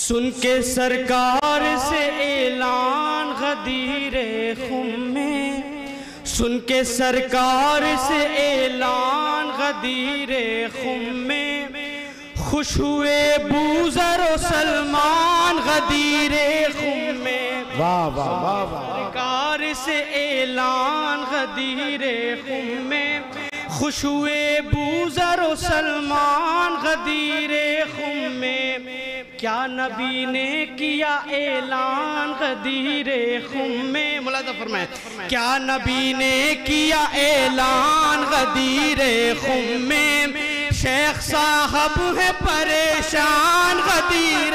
سن کے سرکار سے اعلان غدیر خم میں، سن کے سرکار سے اعلان غدیر خم میں، خوش ہوئے بوذر و سلمان غدیر خم میں، سرکار سے اعلان غدیر خم میں، خوش ہوئے بوذر و سلمان غدیر خم میں، کیا نبی نے کیا اعلان غدیر خم میں، ملاحظہ فرمائیں، کیا نبی نے کیا اعلان غدیر خم میں، شیخ صاحب ہے پریشان غدیر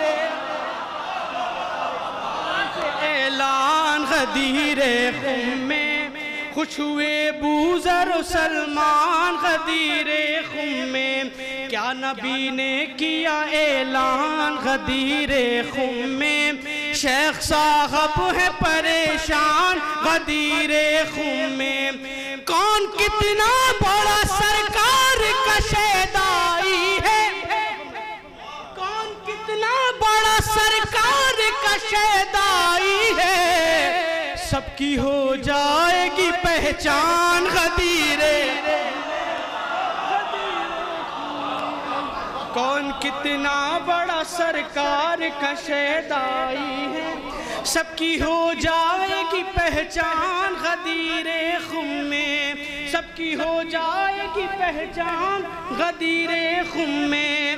اعلان غدیر خم میں، خوش ہوئے بوذر و سلمان غدیر خم میں، کیا نبی نے کیا اعلان غدیر خم میں، شیخ صاحب ہے پریشان غدیر خم میں، کون کتنا بڑا سرکار کا شیدائی ہے، کون کتنا بڑا سرکار کا شیدائی ہے، سب کی ہو جائے گی پہچان غدیر، کون کتنا بڑا سرکار کا شیدائی ہے، سب کی ہو جائے گی پہچان غدیر خم میں، سب کی ہو جائے گی پہچان غدیر خم میں،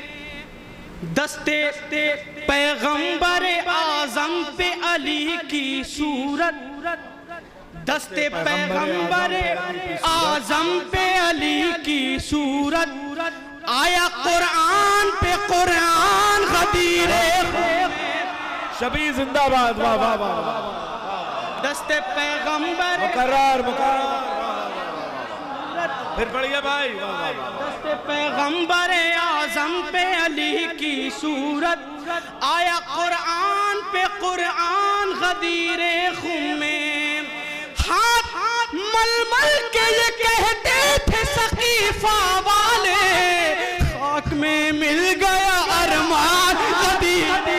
دستے پیغمبر اعظم پہ علی کی صورت، دستے پیغمبر اعظم پہ علی کی صورت، آیا قرآن پہ قرآن غدیر خم میں، شبی زندہ باد، واہ واہ واہ، دستے پیغمبر مقرر پھر پڑھئے بھائی، دستے پیغمبر اعظم پہ علی کی صورت، آیا قرآن پہ قرآن غدیر خم میں، ہاتھ مل مل کے یہ کہتے تھے سقیفہ والے، خاک میں مل گیا ارمان غدیر،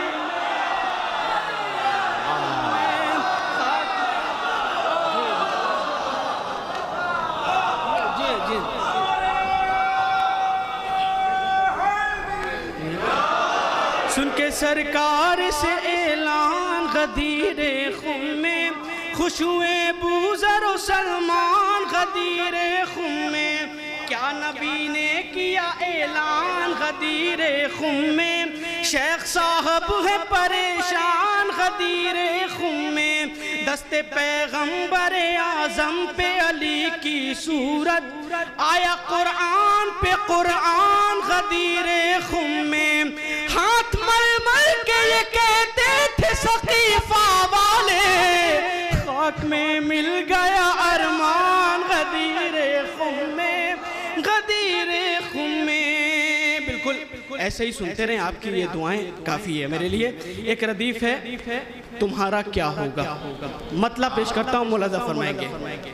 سن کے سرکار سے اعلان غدیر خم میں، خوش ہوئے بوذر و سلمان غدیر خم میں، کیا نبی نے کیا اعلان غدیر خم میں، شیخ صاحب ہے پریشان غدیر خم میں، دستے پیغمبر اعظم پہ علی کی صورت، آیا قرآن پہ قرآن غدیر خم میں، ہاتھ مل مل کے یہ کہتے تھے سقیفہ والے، خاک میں مل گیا ارمان غدیر خم میں، غدیر خم میں، بالکل ایسے ہی سنتے رہیں، آپ کی یہ دعائیں کافی ہے میرے لیے۔ ایک ردیف ہے، تمہارا کیا ہوگا، مطلب پیش کرتا ہوں، ملاحظہ فرمائیں گے،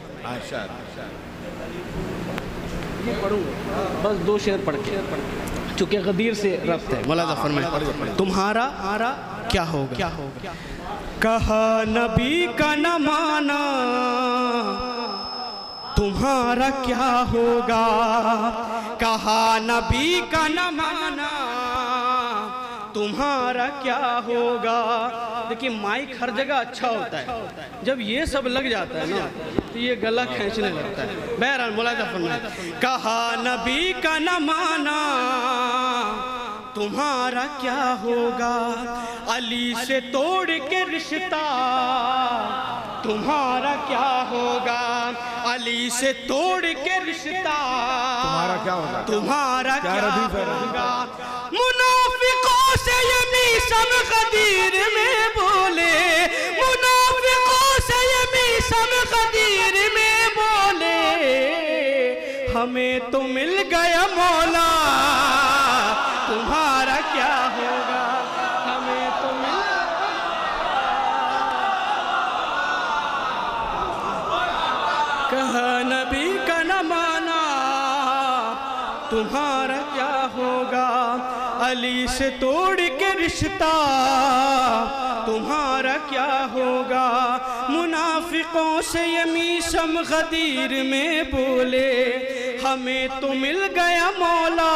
یہ پڑھوں بس 2 شعر پڑھ کے، چونکہ غدیر سے ربط ہے، ملاحظہ فرمائیں، تمہارا کیا ہوگا، کہا نبی کا نہ مانا تمہارا کیا ہوگا، کہا نبی کا نہ مانا تمہارا کیا ہوگا۔ دیکھیں مائک ہر جگہ اچھا ہوتا ہے، جب یہ سب لگ جاتا ہے نا تو یہ گلہ کھینچنے لگتا ہے۔ بہرحال ملاحظہ فرمائیں، کہا نبی کا نہ مانا تمہارا کیا ہوگا، علی سے توڑ کے رشتہ تمہارا کیا ہوگا، علی سے توڑ کے رشتہ تمہارا کیا ہوگا، تمہارا کیا ہوگا، منافقوں سے یہ میثم غدیر میں بولے، منافقوں سے یہ میثم غدیر میں بولے، ہمیں تو مل گیا مولا تمہارا کیا ہوگا، ہمیں تو مل کہا نبی کا نہ مانا تمہارا کیا ہوگا، علی سے توڑ کے رشتہ تمہارا کیا ہوگا؟ منافقوں سے یہ میثم غدیر میں بولے ہمیں تو مل گیا مولا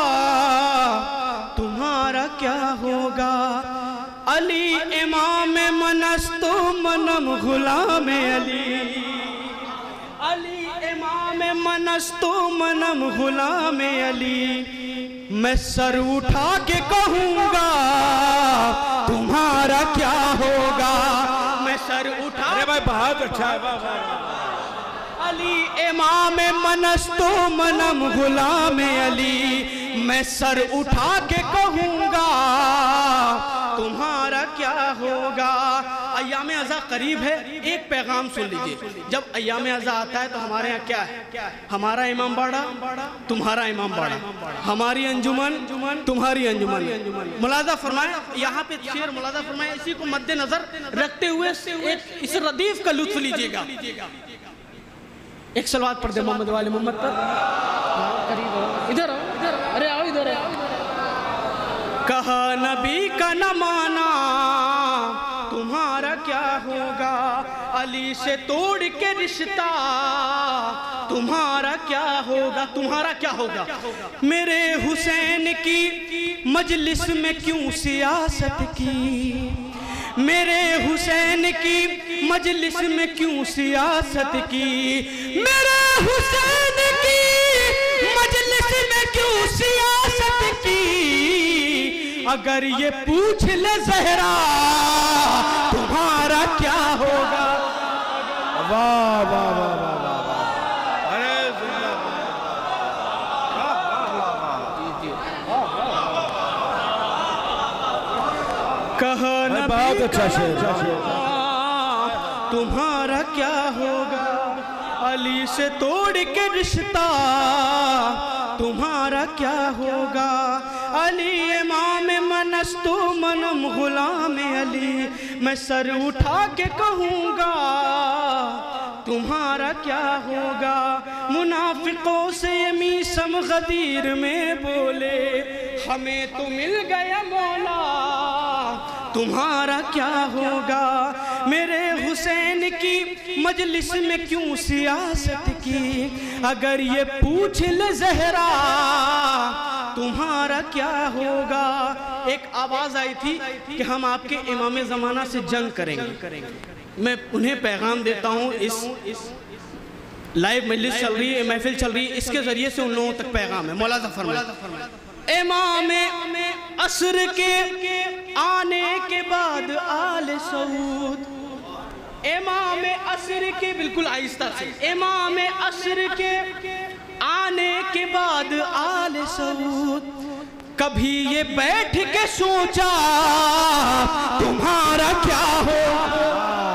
تمہارا کیا ہوگا؟ علی امام من است و منم غلام علی، علی امام من است و منم غلام علی، میں سر اٹھا کے کہوں گا تمہارا کیا ہوگا؟ میں سر اٹھا ارے بھائی بہت اچھا ہے علی امام من است و منم غلام علی، میں سر اٹھا کے کہوں گا تمہارا کیا ہوگا؟ ایام عزا قریب ہے، ایک پیغام سن لیجئے۔ جب ایام عزا آتا ہے تو ہمارے یہاں کیا ہے؟ ہمارا امام باڑا تمہارا امام باڑا، ہماری انجمن تمہاری انجمن۔ ملاحظہ فرمائیں، یہاں پہ شعر ملاحظہ فرمائیں، اسی کو مد نظر رکھتے ہوئے اس ردیف کا لطف لیجئے گا۔ ایک صلوات پڑھ دے محمد والے محمد پر۔ ادھر آؤ، ارے آؤ ادھر آؤ۔ کہا نبی کا نہ مانا تمہارا کیا ہوگا؟ علی سے توڑ کے رشتہ تمہارا کیا ہوگا؟ تمہارا کیا ہوگا؟ میرے حسین کی مجلس میں کیوں سیاست کی؟ میرے حسین کی مجلس میں کیوں سیاست کی؟ میرے حسین کی مجلس میں کیوں سیاست کی؟ اگر یہ پوچھ لے زہرا تمہارا کیا ہوگا؟ واہ واہ واہ واہ واہ، ارے زندہ کہا بہت اچھا نبی تمہارا کیا ہوگا؟ علی سے توڑ کے رشتہ تمہارا کیا ہوگا؟ علی امام من است و منم غلام علی، میں سر اٹھا کے کہوں گا تمہارا کیا ہوگا؟ منافقوں سے یہ میثم غدیر میں بولے ہمیں تو مل گیا مولا تمہارا کیا ہوگا؟ میرے حسین کی مجلس میں کیوں سیاست کی؟ اگر یہ پوچھ لے زہرا تمہارا کیا ہوگا؟ ایک آواز آئی تھی کہ ہم آپ کے امام زمانہ سے جنگ کریں گے۔ میں انہیں پیغام دیتا ہوں، اس لائیو مجلس چل رہی ہے، محفل چل رہی ہے، اس کے ذریعے سے ان لوگوں تک پیغام ہے۔ ملاحظہ فرمائیں، امام عصر کے آنے کے بعد آل سعود، امام عصر کے بالکل آہستہ سے، امام عصر کے آنے کے بعد آل سعود، کبھی یہ بیٹھ کے سوچا تمہارا کیا ہوگا؟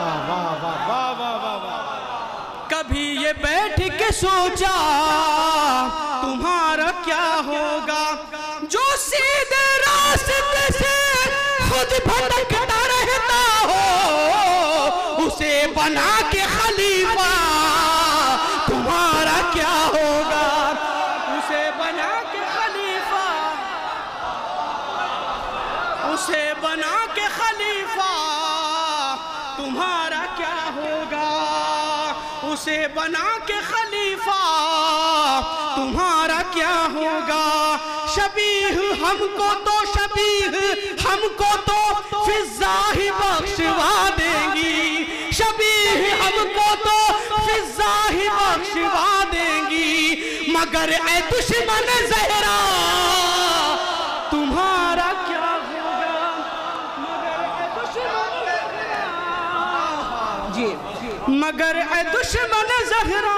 کبھی یہ بیٹھ کے سوچا تمہارا کیا ہوگا؟ جو سیدھے راستے سے خود بھٹکتا رہتا ہو اسے بنا کے خلیفہ تمہارا کیا ہوگا؟ اسے بنا کے خلیفہ، اسے بنا کے خلیفہ تمہارا کیا ہوگا؟ اسے بنا کے خلیفہ تمہارا کیا ہوگا؟ شبیہ ہم کو تو شبیہ ہم کو تو فضا ہی بخشوا دیں گی، شبیہ ہم کو تو فضا ہی بخشوا دیں گی، مگر اے دشمن زہرا تمہارا کیا ہوگا؟ مگر اے دشمن زہرا، جی مگر اے دشمن زہرا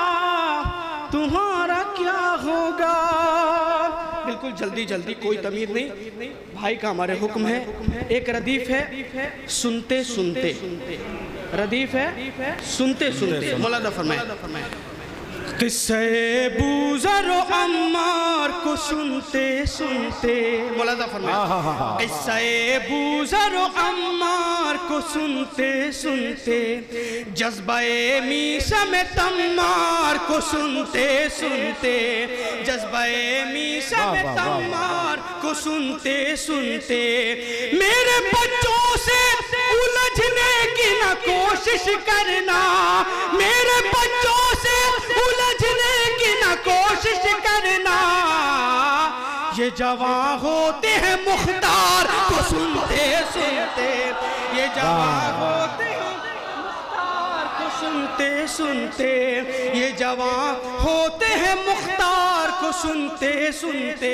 تمہارا کیا ہوگا؟ بالکل جلدی جلدی، کوئی تمیر نہیں، بھائی کا ہمارے حکم ہے۔ ایک ردیف ہے سنتے سنتے، ردیف ہے سنتے سنتے، ملاحظہ فرمائیں۔ قصے بوذر و عمار کو سنتے سنتے مولانا فرمائے قصے بوذر و عمار کو سنتے سنتے جذبہ میثم تمار کو سنتے سنتے جذبہ میثم تمار کو سنتے سنتے میرے بچوں سے الجھنے کی نہ کوشش کرنا میرے بچوں سے الجھنے کی نہ کوشش کرنا یہ جوان ہوتے ہیں مختار کو سنتے سنتے یہ جوان ہوتے ہیں مختار کو سنتے سنتے یہ جوان ہوتے ہیں مختار کو سنتے سنتے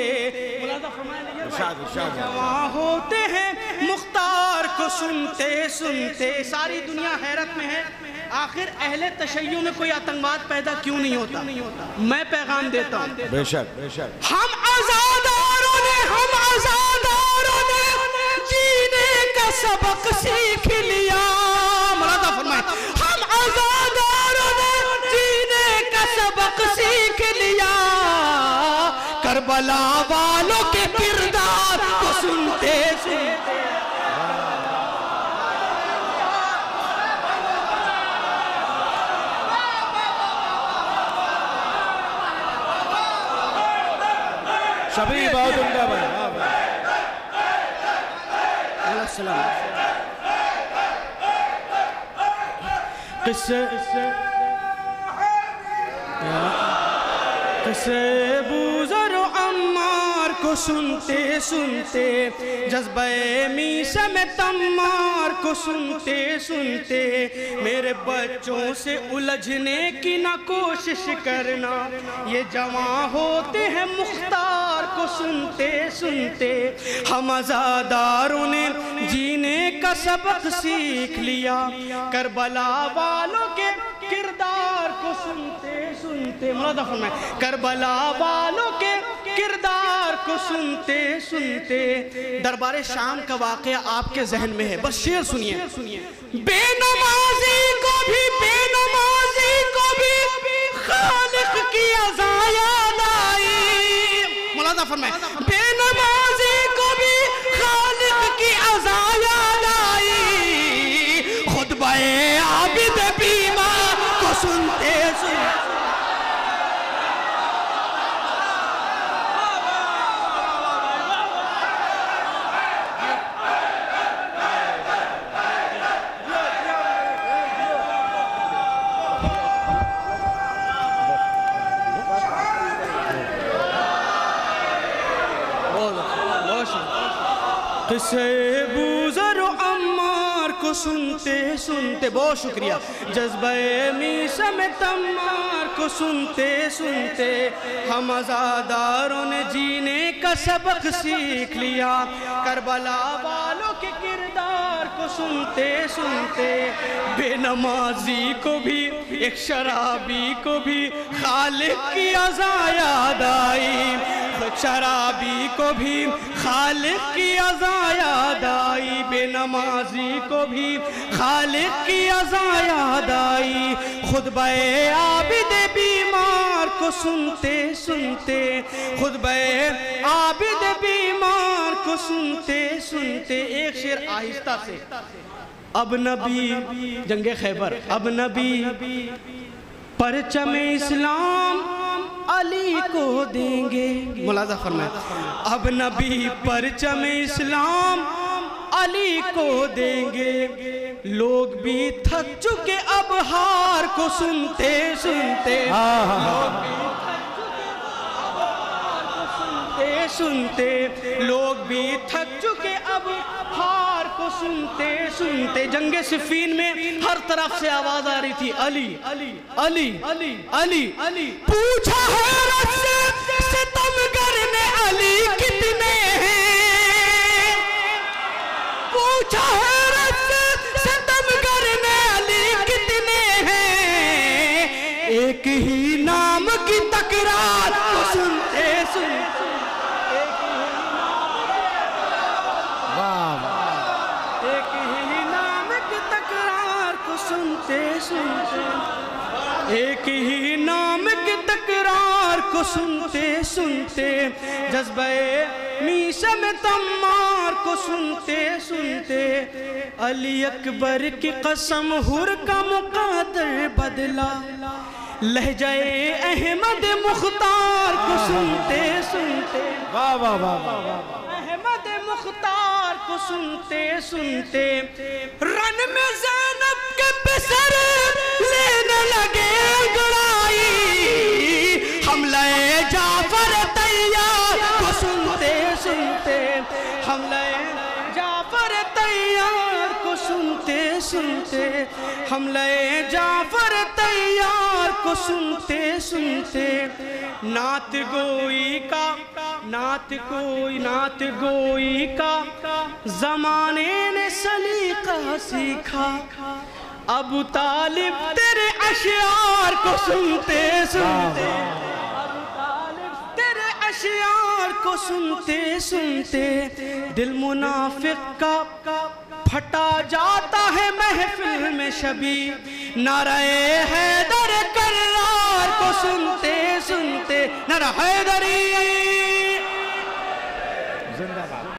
جوان ہوتے ہیں مختار کو سنتے سنتے ساری دنیا حیرت میں ہے آخر اہل تشیع میں کوئی آتنکواد پیدا کیوں نہیں ہوتا میں پیغام دیتا ہوں بے شک ہم آزاداروں نے جینے کا سبق سیکھ لیا مولانا فرمائے ہم آزاداروں نے جینے کا سبق سیکھ لیا کربلا والوں کے کردار کو سنتے سنتے شبری بہت عمدہ بھائی قصے بوذر و عمار کو سنتے سنتے جذبہ میثم تمار کو سنتے سنتے میرے بچوں سے الجھنے کی نہ کوشش کرنا یہ جوان ہوتے ہیں مختار کو سنتے سنتے ہم آزاداروں نے جینے کا سبق سیکھ لیا کربلا والوں کے کردار کو سنتے سنتے مولانا فرمائے کربلا والوں کے کردار کو سنتے سنتے دربار شام کا واقعہ آپ کے ذہن میں ہے بس شعر سنیے بے نمازی کو بھی خالق کی عزا یاد آئی مولانا فرمائے بے نمازی کو بھی خالق کی عزا یاد آئی خطبہ عابد بیمار کو سنتے سنتے قصے بوذر و عمار کو سنتے سنتے بہت شکریہ جذبہ میثم تمار کو سنتے سنتے ہم آزاداروں نے جینے کا سبق سیکھ لیا کربلا والوں کے کردار کو سنتے سنتے بے نمازی کو بھی ایک شرابی کو بھی خالق کی عزا یاد آئی شرابی کو بھی خالق کی عزا یاد آئی بے نمازی کو بھی خالق کی عزا یاد آئی خطبہ عابد بیمار کو سنتے سنتے خطبہ عابد بیمار کو سنتے سنتے ایک شعر آہستہ سے اب نبی جنگ خیبر اب نبی پرچم اسلام علی کو دیں گے ملاحظہ فرمائے اب نبی پرچم اسلام علی کو دیں گے لوگ بھی تھک چکے اب ہار کو سنتے سنتے لوگ بھی تھک چکے اب ہار کو سنتے سنتے لوگ بھی تھک چکے اب ہار کو سنتے سنتے جنگ صفین میں ہر طرف سے آواز آ رہی تھی علی علی علی علی علی علی پوچھا حیرت سے ستمگر نے علی کتنے ہیں پوچھا حیرت سے ستمگر نے علی کتنے ہیں ایک ہی نام کی تکرار کو سنتے سنتے ایک ہی نام کی کو سنتے سنتے، جذبہ میثم تمار کو سنتے سنتے، علی اکبر کی قسم حر کا مقدر بدلا، لہجہ احمد مختار کو سنتے سنتے، واہ واہ واہ واہ، احمد مختار کو سنتے سنتے، رن میں زینب کے پسر لینے لگے انگڑائی، حملہ جعفر طیار کو سنتے سنتے، حملہ جعفر طیار کو سنتے سنتے، حملہ جعفر طیار کو سنتے سنتے، نعت گوئی کا زمانے نے سلیقہ سیکھا، ابو طالب تیرے اشعار کو سنتے سنتے، ابو طالب تیرے اشعار کو سنتے سنتے، دل منافق کا پھٹا جاتا ہے محفل میں شبی، نعرہ حیدر کرار کو سنتے سنتے، نعرہ حیدری